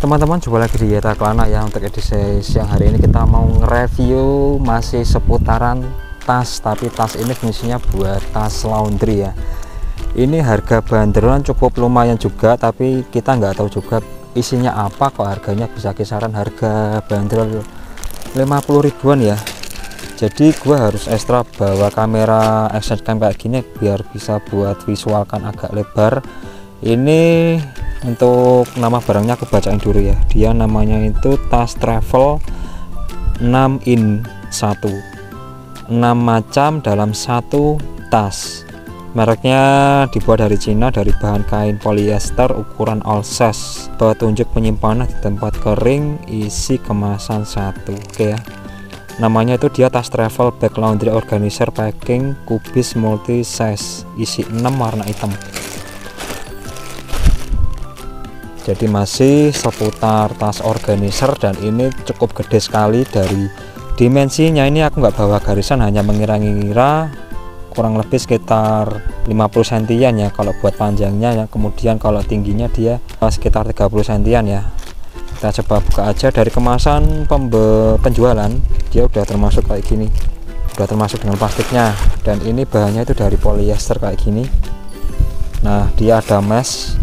Teman-teman, jumpa lagi di Yeta Kelana ya. Untuk edisi siang hari ini kita mau nge-review masih seputaran tas, tapi tas ini fungsinya buat tas laundry ya. Ini harga banderolan cukup lumayan juga, tapi kita nggak tahu juga isinya apa, kok harganya bisa kisaran harga bandrol 50 ribuan ya. Jadi gua harus ekstra bawa kamera action cam kayak gini biar bisa buat visualkan agak lebar. Ini untuk nama barangnya aku bacain dulu ya. Dia namanya itu tas travel 6 in 1, 6 macam dalam satu tas. Mereknya dibuat dari Cina, dari bahan kain polyester, ukuran all size, petunjuk penyimpanan di tempat kering, isi kemasan 1. Oke ya, namanya itu dia tas travel bag laundry organizer packing kubis multi size, isi 6, warna hitam. Jadi masih seputar tas organizer, dan ini cukup gede sekali. Dari dimensinya ini aku nggak bawa garisan, hanya mengira-ngira kurang lebih sekitar 50 cm ya kalau buat panjangnya ya. Kemudian kalau tingginya dia sekitar 30 cm ya. Kita coba buka aja. Dari kemasan penjualan dia udah termasuk kayak gini, udah termasuk dengan plastiknya, dan ini bahannya itu dari polyester kayak gini. Nah, dia ada mesh,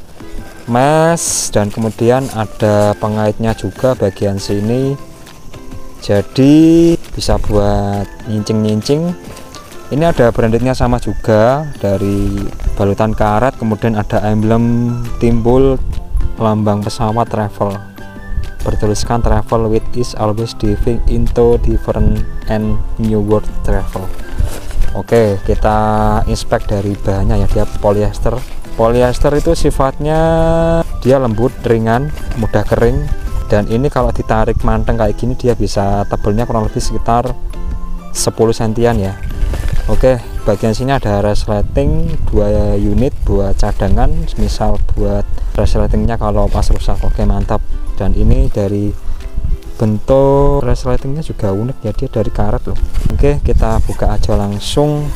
dan kemudian ada pengaitnya juga bagian sini, jadi bisa buat nyincing-nyincing. Ini ada brandednya sama juga, dari balutan karet, kemudian ada emblem timbul lambang pesawat travel, bertuliskan travel with is always diving into different and new world travel. Oke, kita inspect dari bahannya ya. Dia polyester. Polyester itu sifatnya dia lembut, ringan, mudah kering, dan ini kalau ditarik manteng kayak gini dia bisa tebalnya kurang lebih sekitar 10 cm ya. Oke, bagian sini ada resleting 2 unit buat cadangan, misal buat resletingnya kalau pas rusak. Oke, mantap. Dan ini dari bentuk resletingnya juga unik ya, dia dari karet loh. Oke, kita buka aja langsung,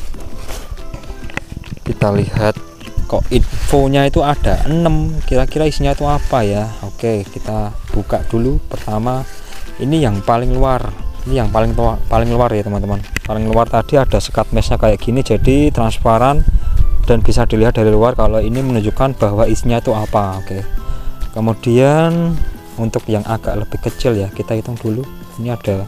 kita lihat. Kok infonya itu ada 6, kira-kira isinya itu apa ya. Oke, kita buka dulu. Pertama, ini yang paling luar, ini yang paling luar ya teman-teman. Paling luar tadi ada sekat meshnya kayak gini, jadi transparan dan bisa dilihat dari luar kalau ini menunjukkan bahwa isinya itu apa. Oke, kemudian untuk yang agak lebih kecil ya, kita hitung dulu. Ini ada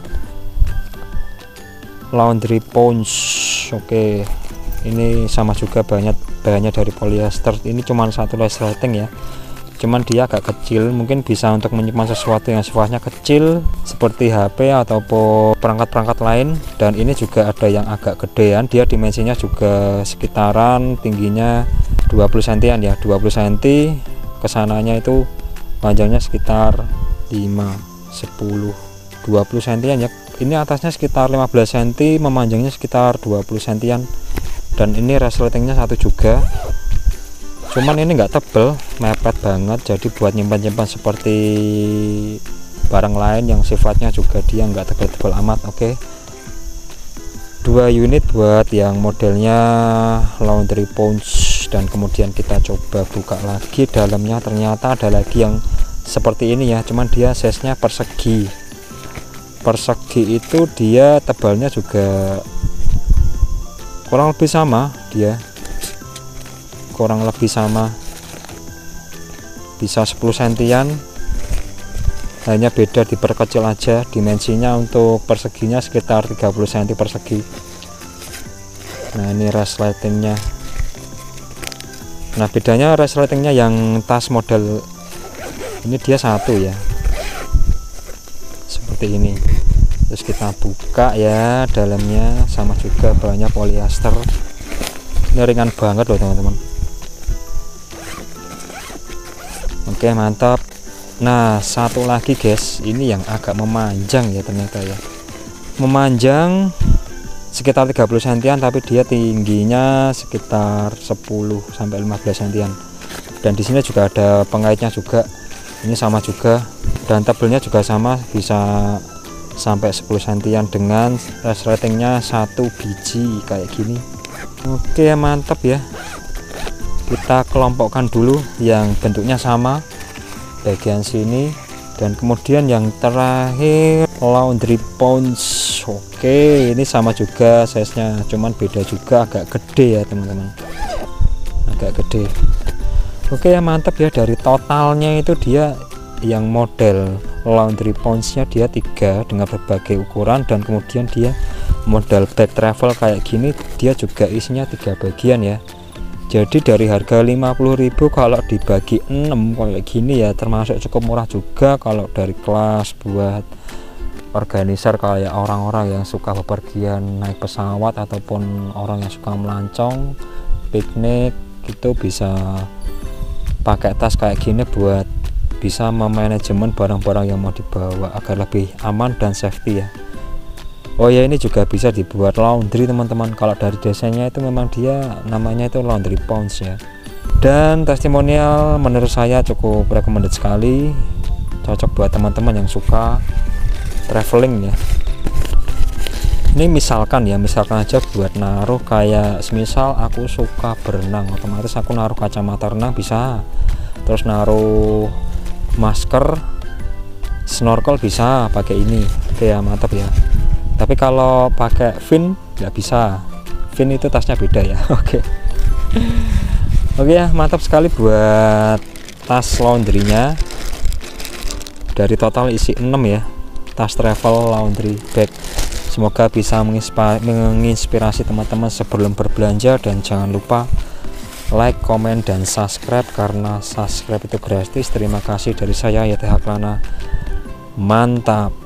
laundry pouch. Oke, ini sama juga bahannya dari polyester. Ini cuma satu resleting ya, cuman dia agak kecil, mungkin bisa untuk menyimpan sesuatu yang sifatnya kecil seperti HP ataupun perangkat-perangkat lain. Dan ini juga ada yang agak gedean, dia dimensinya juga sekitaran tingginya 20 cm ya, 20 cm, kesananya itu panjangnya sekitar 5, 10, 20 cm ya. Ini atasnya sekitar 15 cm, memanjangnya sekitar 20 cm. Dan ini resletingnya 1 juga, cuman ini enggak tebel, mepet banget, jadi buat nyimpan-nyimpan seperti barang lain yang sifatnya juga dia enggak tebel-tebel amat. Oke, 2 unit buat yang modelnya laundry pouch. Dan kemudian kita coba buka lagi dalamnya, ternyata ada lagi yang seperti ini ya, cuman dia size nya persegi. Persegi itu dia tebalnya juga kurang lebih sama, dia kurang lebih sama, bisa 10 cm, hanya beda diperkecil aja dimensinya. Untuk perseginya sekitar 30 cm persegi. Nah, ini resletingnya. Nah, bedanya resletingnya yang tas model ini dia 1 ya, seperti ini. Terus kita buka ya, dalamnya sama juga bahannya polyester. Ini ringan banget loh teman-teman. Oke, mantap. Nah, satu lagi guys, ini yang agak memanjang ya ternyata ya, memanjang sekitar 30 cm, tapi dia tingginya sekitar 10 sampai 15 cm. Dan di sini juga ada pengaitnya juga, ini sama juga, dan tebelnya juga sama, bisa sampai 10 cm dengan resletingnya 1 biji kayak gini. Oke, mantap ya. Kita kelompokkan dulu yang bentuknya sama, bagian sini. Dan kemudian yang terakhir laundry pouch. Oke, ini sama juga size nya, cuman beda juga, agak gede ya teman-teman, agak gede. Oke ya, mantap ya. Dari totalnya itu dia yang model laundry pouch nya dia 3 dengan berbagai ukuran, dan kemudian dia model bag travel kayak gini dia juga isinya 3 bagian ya. Jadi dari harga 50.000 kalau dibagi 6 kayak gini ya termasuk cukup murah juga. Kalau dari kelas buat organizer kayak orang-orang yang suka bepergian naik pesawat ataupun orang yang suka melancong, piknik, itu bisa pakai tas kayak gini buat bisa memanajemen barang-barang yang mau dibawa agar lebih aman dan safety ya. Oh ya, ini juga bisa dibuat laundry teman-teman. Kalau dari desainnya itu memang dia namanya itu laundry pouch ya. Dan testimonial menurut saya cukup recommended sekali, cocok buat teman-teman yang suka traveling ya. Ini misalkan aja buat naruh kayak semisal aku suka berenang, otomatis aku naruh kacamata renang bisa, terus naruh masker snorkel bisa pakai ini. Oke ya, mantap ya. Tapi kalau pakai fin nggak bisa, fin itu tasnya beda ya. Oke. Oke ya, mantap sekali buat tas laundrynya. Dari total isi 6 ya, tas travel laundry bag. Semoga bisa menginspirasi teman-teman sebelum berbelanja, dan jangan lupa like, komen, dan subscribe karena subscribe itu gratis. Terima kasih dari saya YT Haklana. Mantap.